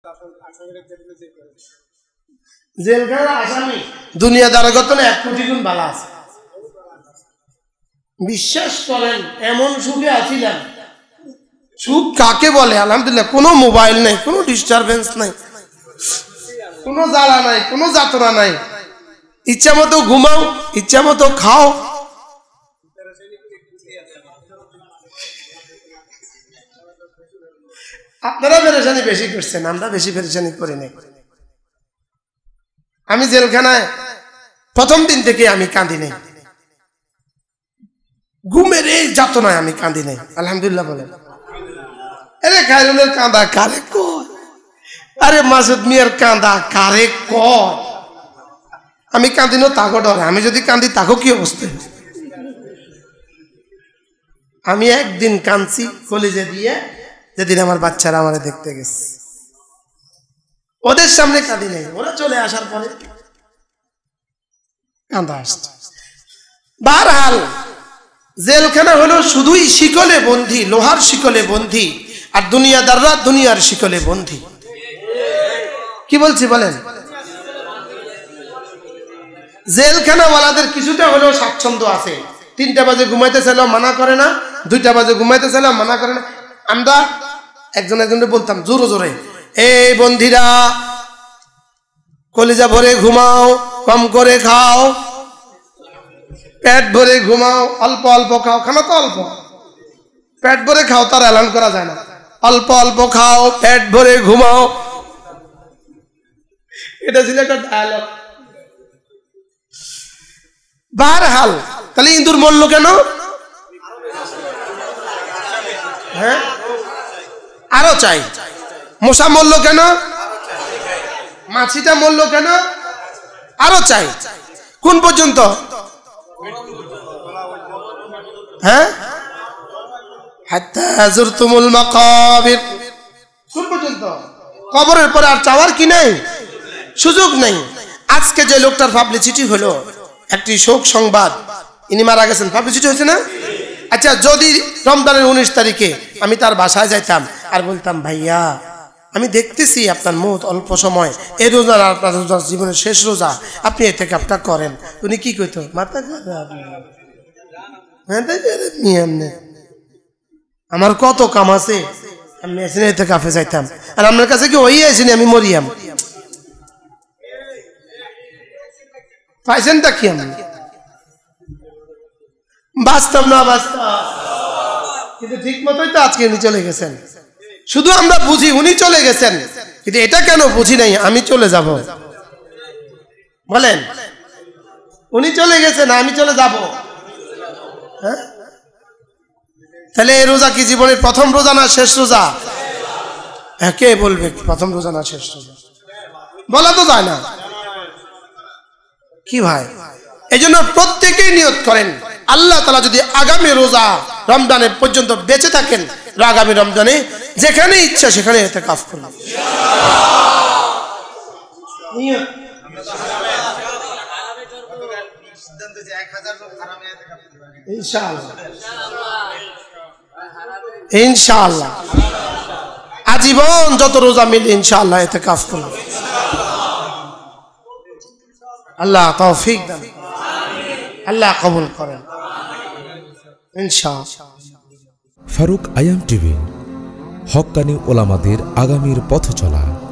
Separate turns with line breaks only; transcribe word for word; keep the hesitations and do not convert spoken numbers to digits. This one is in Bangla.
জেলখানা আসামি দুনিয়াদার গতনে এক কোটি গুণ ভালো আছে। বিশ্বাস করেন এমন সুখে আছিলাম, সুখ কাকে বলে আলহামদুলিল্লাহ, কোনো মোবাইল নাই, কোনো ডিস্টারবেন্স নাই, কোনো জ্বালা নাই, কোনো যাতনা নাই, ইচ্ছা মতো ঘুমাও, ইচ্ছা মতো খাও। আপনারা পেরেশানি বেশি করছেন, আমরা বেশি পেরেশানি করি নাই। আমি জেলখানায় প্রথম দিন থেকে আমি কাঁদি নাই, ঘুমের এই যাতনায় আমি কাঁদি নাই, আলহামদুলিল্লাহ বলেন। আরে খায়রুলের কাঁদা কারে কয়, আরে মাসুদ মিয়ার কাঁদা কারে কয়, আমি কাঁদি না তাকে ডরে, আমি যদি কাঁদি তাকে কি অবস্থা। আমি একদিন কাঁদছি কলেজে দিয়ে, যেদিন আমার বাচ্চারা আমারে দেখতে গেছে, ওদের সামনে কাঁদি নাই, ওরা চলে আসার পরে কাঁদা আসছে। বারহাল জেলখানা হলো শুধুই শিকলে বন্ধি, লোহার শিকলে বন্ধি, আর দুনিয়াদাররা দুনিয়ার শিকলে বন্ধি। কি বলছি বলেন? জেলখানাওয়ালাদের কিছুটা হলেও স্বাচ্ছন্দ্য আছে, তিনটা বাজে ঘুমাইতে চাইলেও মানা করে না, দুইটা বাজে ঘুমাইতে চাইলেও মানা করে না। আমরা একজন একজনকে বলতাম জোরে জোরে, এই বন্ধীরা কলিজা ভরে ঘুমাও, কম করে খাও, পেট ভরে ঘুমাও, অল্প অল্প খাও, খানা তো অল্প, পেট ভরে খাও তার এলান করা যায় না, অল্প অল্প খাও, পেট ভরে ঘুমাও। এটা ছিল একটা ডায়ালগ। বারহাল তাহলে ইঁদুর মরল কেন? হ্যাঁ, আরো চাই। মশা মরল কেন? মাছিটা মরল কেন? আরো চাই। কোন পর্যন্ত? হ্যাঁ, হাত্তা যুরতুমুল মাকাবির, কোন পর্যন্ত? কবরের পরে আর চাওয়ার কি নাই, সুযোগ নাই। আজকে যে লোকটার পাবলিসিটি হলো, একটি শোক সংবাদ, ইনি মারা গেছেন, পাবলিসিটি হয়েছে না? আচ্ছা, যদি রমজানের উনিশ তারিখে আমি তার বাসায় যাইতাম আর বলতাম, ভাইয়া আমি দেখতেছি আপনার মত অল্প সময়, এই রোজা আপনার রোজা জীবনের শেষ রোজা, আপনি এতে কাপটা করেন, উনি কি কইতো? মাথা আমার কত কাম আছে, আমি এতে কাফে যাইতাম, আর আপনার কাছে কি ওই আসেনি আমি মরিয়াম। পাইছেনটা কি? আমি বাস্তব না বাস্তব, কিন্তু ঠিক মতোই তো আজকে উনি চলে গেছেন। শুধু আমরা বুঝি উনি চলে গেছেন, কিন্তু এটা কেন বুঝি নাই আমি চলে যাব। বলেন, উনি চলে গেছেন আমি চলে যাব। হ্যাঁ, তাহলে এই রোজা কি জীবনের প্রথম রোজা না শেষ রোজা? হ্যাঁ, কে বলবে প্রথম রোজা না শেষ রোজা? বলা তো যায় না। কি ভাই, এই জন্য প্রত্যেকেই নিয়ত করেন, আল্লাহ তাআলা যদি আগামী রোজা রমজানের পর্যন্ত বেঁচে থাকেন, আগামী রমজানে যেখানে ইচ্ছা সেখানে ইতিকাফ করবেন ইনশাআল্লাহ। ইনশাআল্লাহ আজীবন যত রোজা মিলে ইনশাআল্লাহ ইতিকাফ করবেন। আল্লাহ তৌফিক দেন, আল্লাহ কবুল করেন ইনশাআল্লাহ।
ফারুক আয়াম টিভি, হক্কানি ওলামাদের আগামীর পথ চলা।